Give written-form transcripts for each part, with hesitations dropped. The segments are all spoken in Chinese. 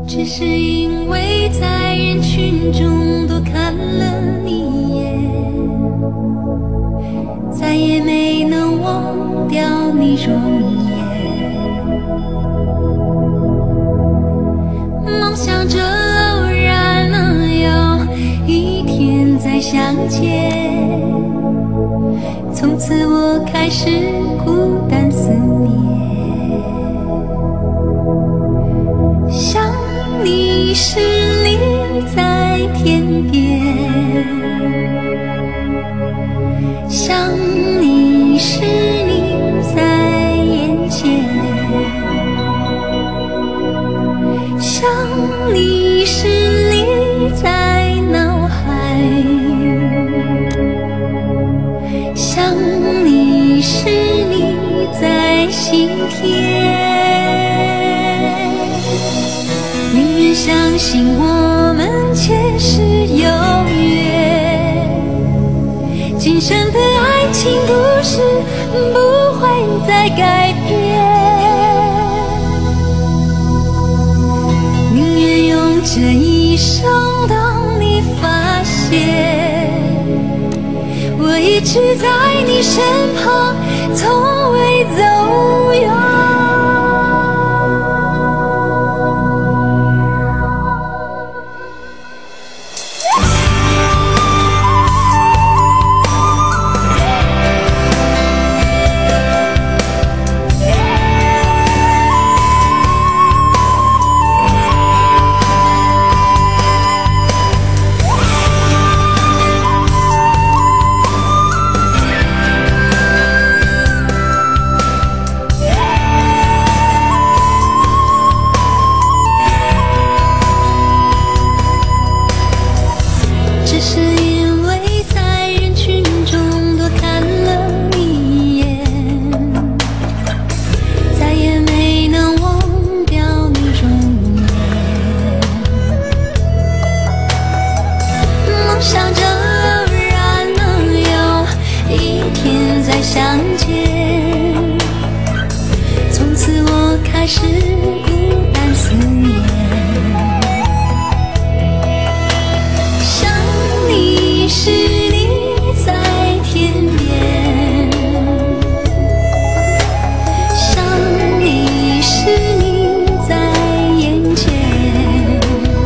只是因为在人群中多看了你一眼，再也没能忘掉你容颜。梦想着偶然能有一天再相见，从此我开始孤单思念。想你时你在天边，想你时你在眼前，想你时你在脑海，想你时你在心田。宁愿相信我们前世有约，今生的爱情故事不会再改变。宁愿用这一生等你发现，我一直在你身旁，从未走远。只是因为在人群中多看了你一眼，再也没能忘掉你容颜。梦想着偶然能有一天再相见，从此我开始孤单思念。是你在天边，想你是你在眼前，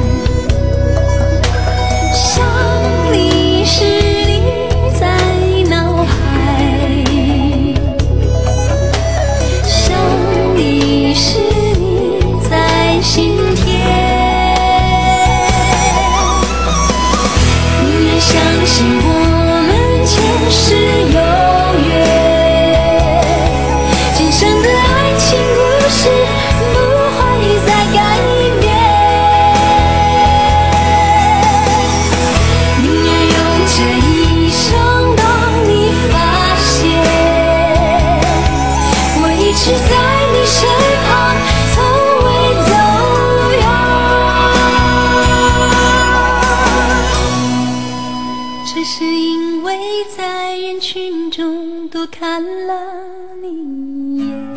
想你是你在脑海，想你是你在心田。相信我们前世有约，今生的爱情故事不会再改变。宁愿用这一生等你发现，我一直在你身旁，从未走远。只是因为在人群中多看了你一眼。